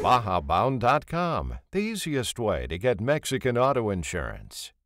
BajaBound.com, the easiest way to get Mexican auto insurance.